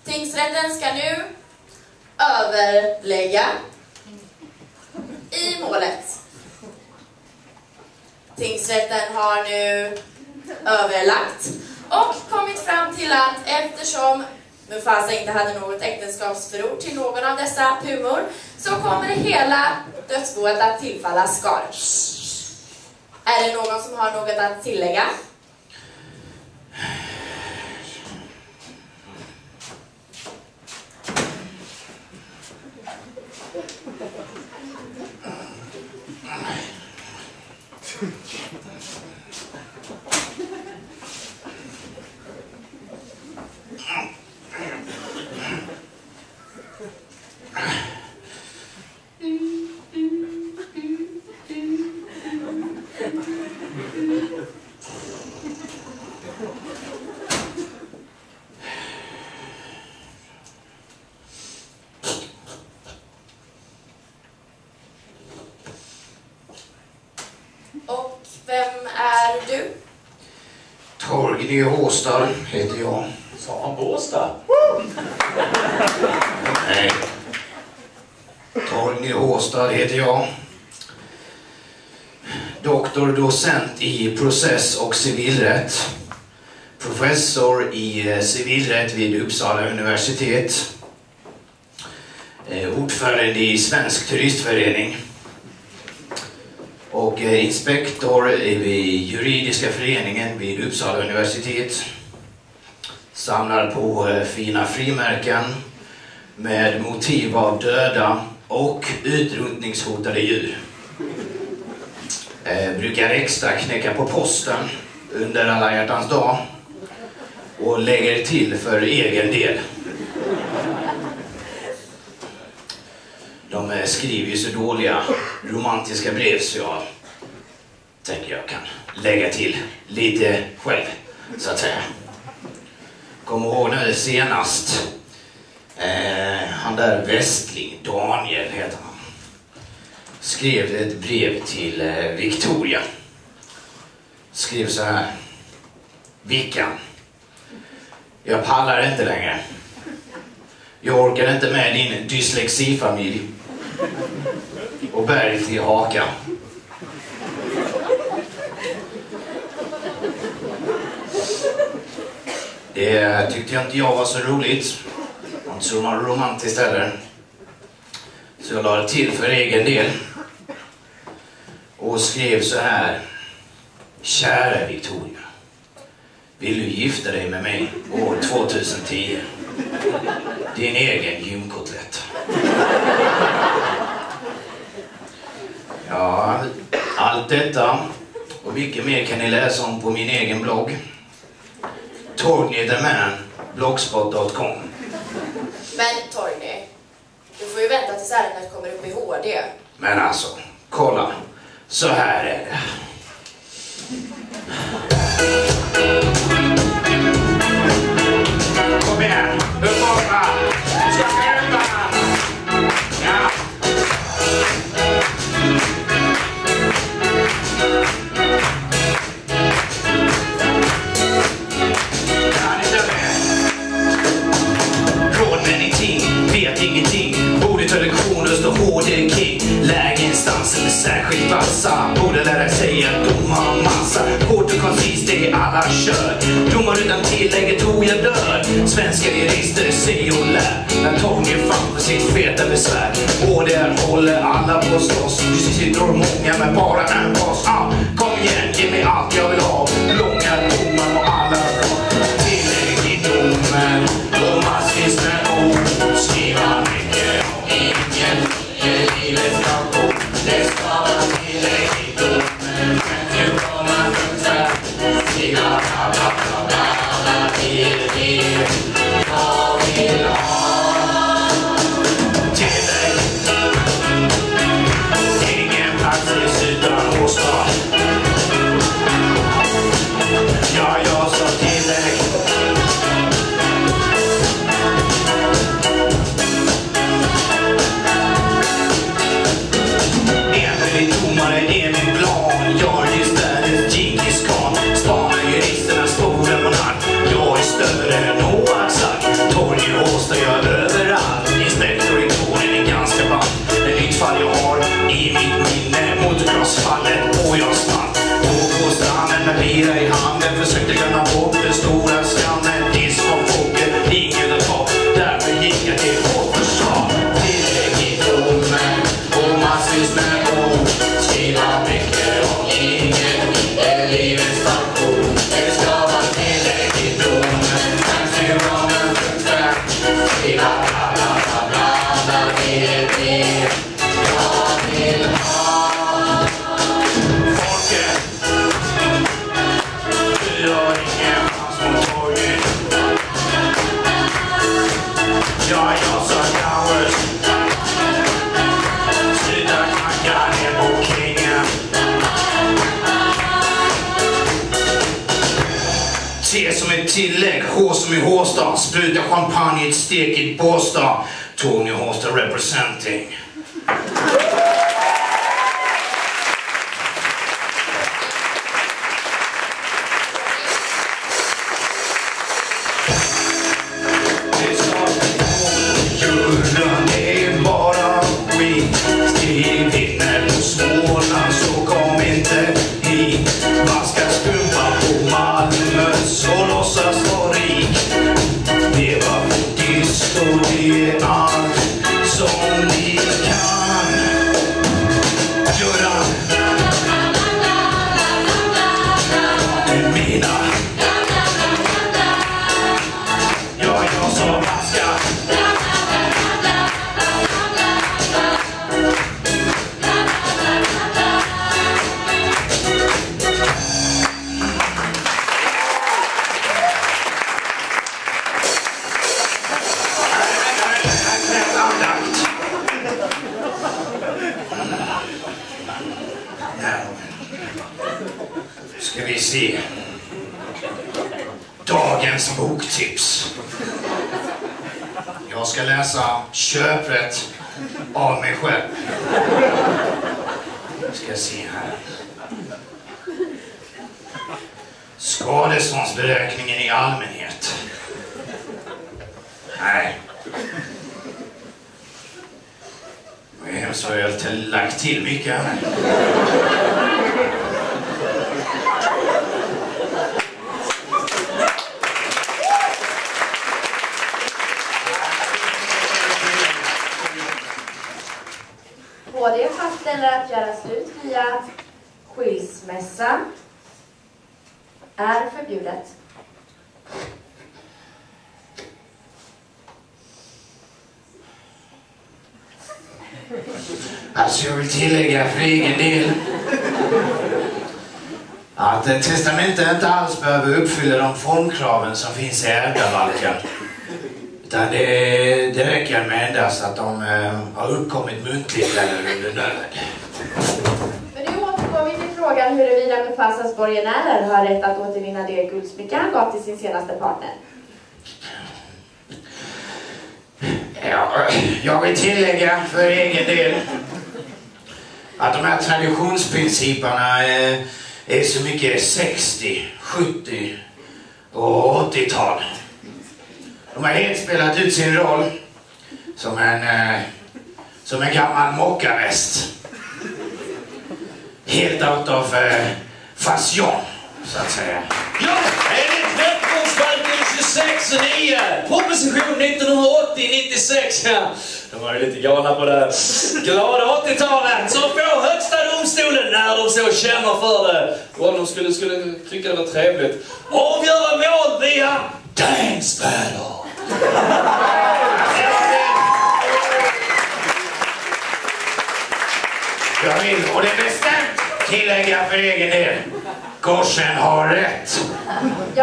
Tingsrätten ska nu överlägga i målet. Tingsrätten har nu överlagt och kommit fram till att eftersom Mufasa inte hade något äktenskapsförord till någon av dessa pumor så kommer hela dödsboet att tillfalla Scar. Är det någon som har något att tillägga? Och vem är du? Torgny Håstad heter jag. Sa han Båstad? Nej. Torgny Håstad heter jag. Doktor, docent i process- och civilrätt. Professor i civilrätt vid Uppsala universitet. Ordförande i Svensk turistförening. Och inspektor vid juridiska föreningen vid Uppsala universitet. Samlar på fina frimärken med motiv av döda och utrotningshotade djur. Brukar extra knäcka på posten under alla hjärtans dag och lägger till för egen del. De skriver ju så dåliga romantiska brev så jag tänker jag kan lägga till lite själv så att säga. Kom ihåg nu senast han där Westling, Daniel heter han, skrev ett brev till Victoria. Skrev så här: Vickan, jag pallar inte längre. Jag orkar inte med din dyslexifamilj och berg till hakan. Det tyckte jag inte jag var så roligt. Inte så romantiskt heller. Så jag la det till för egen del. Och skrev så här: Kära Victoria, vill du gifta dig med mig år 2010? Din egen gymkotlett. Ja, allt detta och mycket mer kan ni läsa om på min egen blogg. torgnytheman.blogspot.com. Men Torgny, du får ju vänta tills ärendet kommer upp i HD. Men alltså, kolla. Så här är det. Kom igen, upp borta! Ska skjuta! Ja! Kan inte det? Råd med ingenting, vet ingenting. Borde ta lektioner, stå HD king. Lägeinstansen är särskilt vassa. Borde lära sig att doma massa. Hårt och koncis, det är alla kör. Domar utan tillägget tror jag dör. Svenska jurister säger och lär. När Torgny fram på sitt feta besvär. Och där håller alla på slåss. Du sitter många med bara en bas. Kom igen, ge mig allt jag vill ha. Långa domar och alla bra. Tillägg i domen och massvis med ord. Skriva mycket och ingen. Livet ska gå. Det ska vara tillägg i domen. Men nu kommer ungefär. Skriva alla vill jag vill ha. Tillägg. Ingen praxis utan Håstad. Ja, jag sa tillägg. Ja, jag sa Towers. Sluta knacka ner på kingen. T som ett tillägg, H som i Håstad. Spruta champagne i ett stekigt Båstad. Tony Håstad representing. Julen är bara skit. Stig vinner på Småland så kom inte hit. Vaska skumpa på Malmö så låtsas vara rik. Det var fotis och det är allt som ni kan göra. Du mina. Ja, jag sa vaska. Ska vi se. Dagens boktips. Jag ska läsa Köprätt av mig själv. Ska se här. Skadeståndsberäkningen i allmänhet. Nej. Det är hemskt vad jag har lagt till mycket här. HD fastställer att göra slut via skilsmässa är förbjudet. Alltså jag vill tillägga för egen del att testamentet inte alls behöver uppfylla de formkraven som finns i ärvdabalken. Utan det räcker med endast att de har uppkommit muntligt eller under nöd. Men nu återgår vi till frågan huruvida Mufasas borgenärer har rätt att återvinna det guldsmycke han gav till sin senaste partner. Ja, jag vill tillägga för egen del att de här traditionsprinciperna är så mycket 60, 70 och 80-tal. De har helt spelat ut sin roll som en gammal mockarväst. Helt out of fashion, så att säga. Ja, enligt rättegångsbalken 26:9, proposition 1980-96. Ja, de var ju lite galna på det glada 80-talet. Så får högsta domstolen, när de så känner för det, och om de skulle tycka det var trevligt, avgöra mål via dance battle. Jag vill, och det är bestämt, tillägga för egen del. Gorsen har rätt.